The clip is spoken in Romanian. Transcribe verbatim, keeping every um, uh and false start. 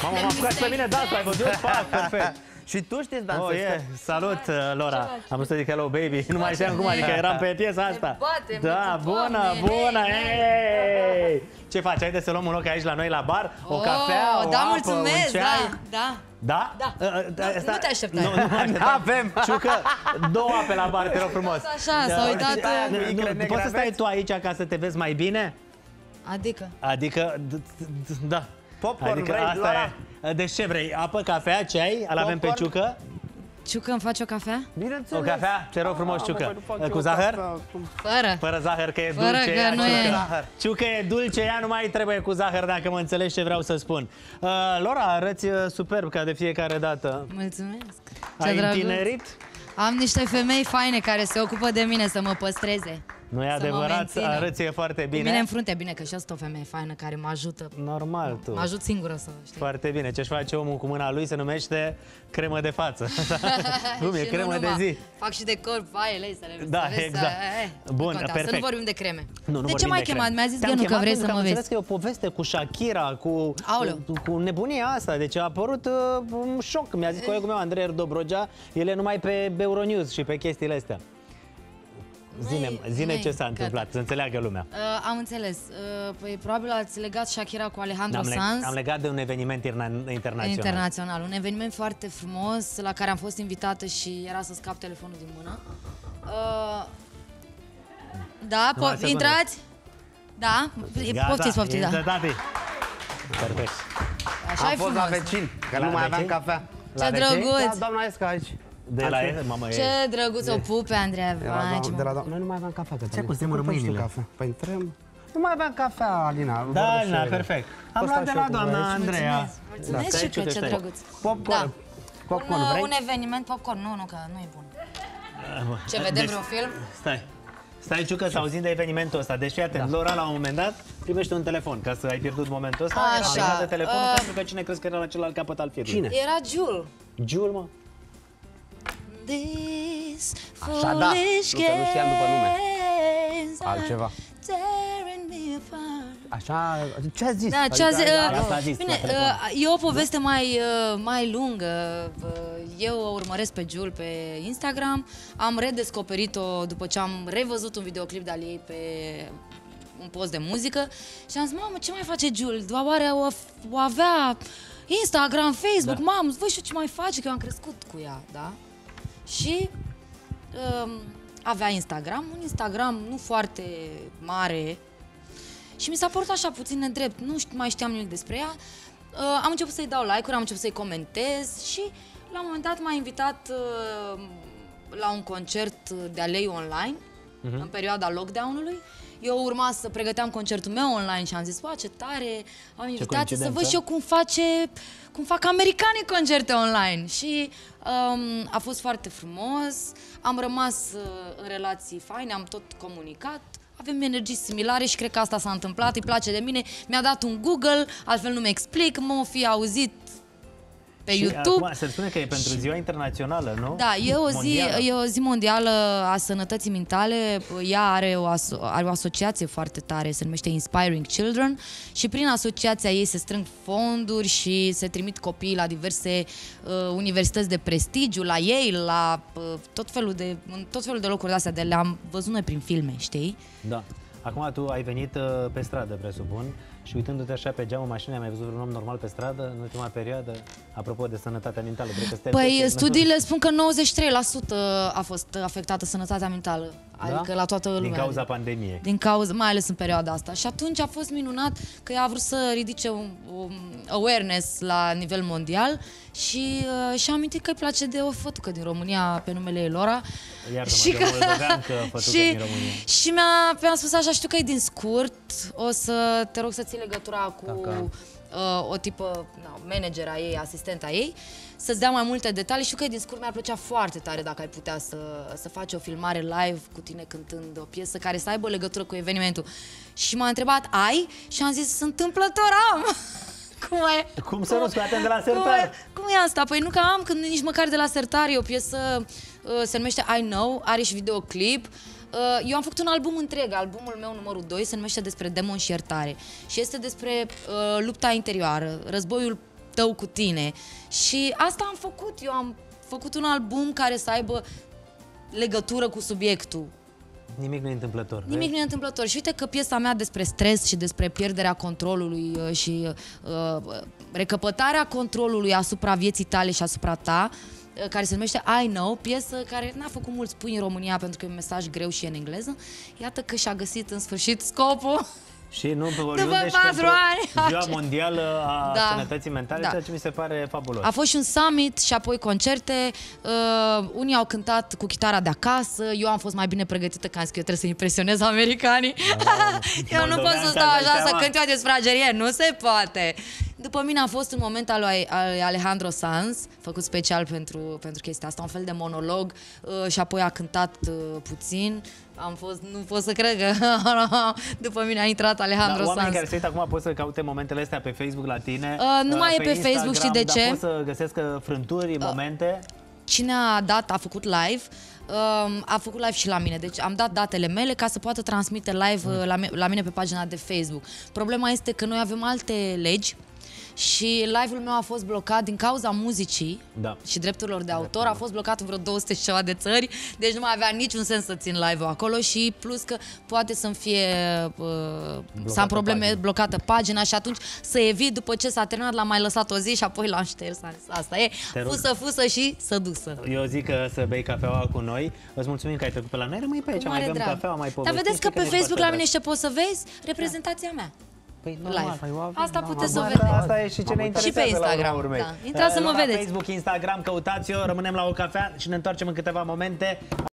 Mamă, m-am apucat și pe mine dansul, ai văzut? Fac, perfect. Și tu știi să dansezi? Oh, yeah. Salut, Laura. Am vrut să zic hello, baby. Nu mai știam cum, adică eram pe piesa asta. Da, bună, bună, hey! Ce faci? Haideți să luăm un loc aici la noi la bar? O cafea, o da, apă, mulțumesc, un ceai? da, Da? da. Da? Nu te așteptai. Nu, nu avem. Ciucă, două ape la bar, te rog frumos. Așa, s-a uitat. Nu, poți să stai tu aici ca să te vezi mai bine? Adică? Adică, da. Popcorn Adică vrei, asta Laura? e. Deci ce vrei? Apă, cafea, ceai? Îl avem pe Ciucă? Ciucă, îmi faci o cafea? Bineînțeles. O cafea? Te rog frumos, Ciucă. Cu zahăr? Fără. Fără zahăr, că e Fără dulce. că ea, nu Ciucă. e. Ciucă e dulce, ea nu mai trebuie cu zahăr, dacă mă înțelegi ce vreau să spun. Uh, Laura, arăți uh, superb ca de fiecare dată. Mulțumesc. Ai Ce drăguț. întinerit? Am niște femei faine care se ocupă de mine să mă păstreze. Nu e Să mă adevărat, mențină. arăți e foarte Cu bine. mine în frunte, bine că și eu sunt o femeie faină care mă ajută. Normal, tu. Mă ajut singură să știi. Foarte bine. Ce-și face omul cu mâna lui se numește cremă de față. Cum e? Și Cremă nu de numai. zi. Fac și de corp, vai, lei, Da, să vezi, exact. Să, eh, Bun, nu contează, perfect. Să nu vorbim de creme. Nu, nu de ce vorbim m-ai de chemat? creme. Mi-a zis Te-am Genu că chemat vrei pentru să că mă am vezi. înțeles că e o poveste cu Shakira, cu, Aoleu. cu nebunia asta. Deci a apărut uh, un șoc. Mi-a zis colegul meu, Andrei Dobrogea, el e numai pe Euronews și pe chestiile astea. Zine, zine măi, ce s-a gata. întâmplat, să înțeleagă lumea. Uh, am înțeles. Uh, păi probabil ați legat Shakira cu Alejandro Am, leg Sanz. am legat de un eveniment interna- internațional. Internațional. Un eveniment foarte frumos la care am fost invitată și era să scap telefonul din mână. Uh, da, Numai po- secundă. intrați? Da? Poftiți, poftiți, da. intră, tati. Perfect. Așa Am e fost frumos. la vecin, că La nu mai aveam vecini? cafea. Ce La vecini? drăguț! Da, doamna Esca aici. De la el, mamă, e... Ce drăguț o pupe, Andreea. De la, Vai, ce doamna, de la mă... doamna. Noi nu mai aveam cafea. Ce cu semură mâinile? Cafea. Păi intrăm. Nu mai aveam cafea, Alina. Da, vorbesc și Alina, eu. perfect. Am Poți luat sta de și la eu cu doamna voi aici? Andreea. Mulțumesc Da, și stai, că Ciucă, ce stai. drăguț. Popcorn. Un, Popcorn, uh, vrei? un eveniment popcorn, nu, nu, că nu e bun. Ce, vedem Deci- vreun film? Stai. Stai, Ciucă, să auzim de evenimentul ăsta. Deci, fii atent, Laura, la un moment dat, primește un telefon, ca să ai pierdut momentul ăsta. Așa, Era legat de telefonul, uh, pentru că cine crezi că era la celălalt capăt al firului? Cine? Era Jul. Giul, mă. This Așa, da. foolish Nu, că nu știam după nume. games are Altceva. tearing me apart. Așa, ce a zis? Da, ce a zis? Adică, uh, asta a zis, Bine, la telefon. uh, e o poveste mai, uh, mai lungă. Uh, Eu o urmăresc pe Jul pe Instagram. Am redescoperit-o după ce am revăzut un videoclip de-al ei pe un post de muzică și am zis, mamă, ce mai face Jul? Oare o, o avea Instagram, Facebook, Da. mamă, voi știu ce mai face, că eu am crescut cu ea, da? Și um, avea Instagram, un Instagram nu foarte mare și mi s-a părut așa puțin nedrept, nu știu, mai știam nimic despre ea. Uh, am început să-i dau like-uri, am început să-i comentez și la un moment dat m-a invitat uh, la un concert de-a ei online, uh-huh. în perioada lockdown-ului. Eu urma să pregăteam concertul meu online și am zis, wow, ce tare, am invitație să văd și eu cum face, cum fac americanii concerte online. Și um, a fost foarte frumos, am rămas uh, în relații faine, am tot comunicat, avem energii similare și cred că asta s-a întâmplat, îi place de mine, mi-a dat un Google, altfel nu mi explic, m-o fi auzit pe Și YouTube. acum se spune că e pentru ziua internațională, nu? Da, e o, zi, Mondială. e o zi mondială a sănătății mentale. Ea are o, aso- are o asociație foarte tare, se numește Inspiring Children și prin asociația ei se strâng fonduri și se trimit copiii la diverse uh, universități de prestigiu, la Yale, la uh, tot felul de, în tot felul de locuri de-astea, de le-am văzut noi prin filme, știi? Da. Acum tu ai venit uh, pe stradă, presupun, și uitându-te așa pe geamul mașinii, ai mai văzut un om normal pe stradă în ultima perioadă? Apropo de sănătatea mentală, cred că stai Păi pe- studiile spun că nouăzeci și trei la sută a fost afectată sănătatea mentală, adică Da? la toată lumea. Din cauza pandemiei. Din cauza, mai ales în perioada asta. Și atunci a fost minunat că ea a vrut să ridice un, un awareness la nivel mondial și uh, și-a amintit că îi place de o fătucă din România pe numele ei Laura. Iartă-mă, Și de că- moldoveancă, fătucă și, din România. și mi-a, mi-a spus așa, știu că e din scurt, o să te rog să ții legătura cu Dacă- uh, o tipă, na, manager a ei, asistenta ei, să-ți dea mai multe detalii. Știu că e din scurt, mi-ar plăcea foarte tare dacă ai putea să, să faci o filmare live cu tine cântând o piesă care să aibă legătură cu evenimentul. Și m-a întrebat, ai? Și am zis, întâmplător am! Cum e? Cum să nu scoatem de la Cum sertar? e, cum e asta? Păi nu că am, când nici măcar de la sertar, e o piesă, uh, se numește I Know, are și videoclip. Uh, eu am făcut un album întreg, albumul meu numărul doi se numește Despre demon și iertare și este despre uh, lupta interioară, războiul tău cu tine. Și asta am făcut. Eu am făcut un album care să aibă legătură cu subiectul. Nimic nu e întâmplător. Nimic vezi? Nu e întâmplător. Și uite că piesa mea despre stres și despre pierderea controlului și uh, recăpătarea controlului asupra vieții tale și asupra ta, uh, care se numește I Know, piesă care n-a făcut mulți pui în România pentru că e un mesaj greu și în engleză. Iată că și-a găsit în sfârșit scopul. Și nu pe După patru ani. Ziua mondială a da. sănătății mentale, da. ceea ce mi se pare fabulos. A fost și un summit și apoi concerte. Uh, unii au cântat cu chitara de acasă. Eu am fost mai bine pregătită, că am zis că eu trebuie să impresionez americanii. Da, eu nu pot să stau așa să cânt eu de sufragerie. Nu se poate. După mine a fost un moment al lui Alejandro Sanz, făcut special pentru, pentru chestia asta, un fel de monolog uh, și apoi a cântat uh, puțin. Am fost, nu pot să cred că după mine a intrat Alejandro Sanz. Oamenii care se uită acum pot să caute momentele astea pe Facebook la tine. Uh, nu mai pe e pe Facebook, știi de ce? Dar pot să găsesc frânturi, uh, momente. Cine a dat, a făcut live, uh, a făcut live și la mine. Deci am dat datele mele ca să poată transmite live uh, la, la mine pe pagina de Facebook. Problema este că noi avem alte legi și live-ul meu a fost blocat din cauza muzicii da. și drepturilor de autor. A fost blocat în vreo două sute și ceva de țări, deci nu mai avea niciun sens să țin live-ul acolo și plus că poate să-mi fie uh, să am probleme, pagina. blocată pagina și atunci să evit, după ce s-a terminat, l-am mai lăsat o zi și apoi l-am șters. Asta e, fusă, fusă și sădusă. Eu zic că să bei cafeaua cu noi. Îți mulțumim că ai trecut pe la noi. Rămâi pe aici, mai bem cafeaua, mai povestim. Dar vedeți că pe Facebook la mine ce poți să vezi? Reprezentația mea. Păi, normal, live. Asta puteți să o vedeți. Asta e și ce ne interesează. Și pe Instagram. Da. Intrați să mă vedeți. Facebook, Instagram, căutați-o, rămânem la o cafea și ne întoarcem în câteva momente.